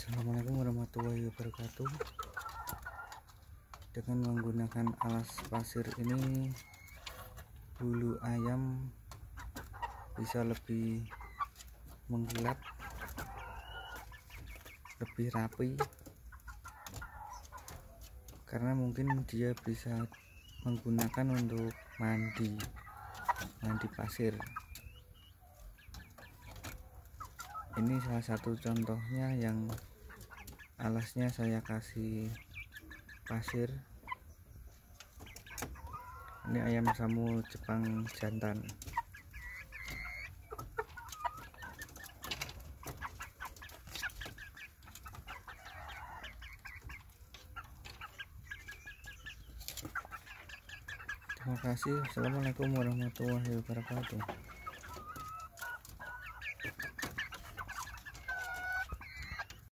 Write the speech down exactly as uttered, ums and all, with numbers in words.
Assalamualaikum warahmatullahi wabarakatuh. Dengan menggunakan alas pasir ini, bulu ayam bisa lebih mengkilap, lebih rapi, karena mungkin dia bisa menggunakan untuk mandi mandi pasir. Ini salah satu contohnya yang alasnya saya kasih pasir. Ini ayam samu Jepang jantan. Terima kasih. Assalamualaikum warahmatullahi wabarakatuh.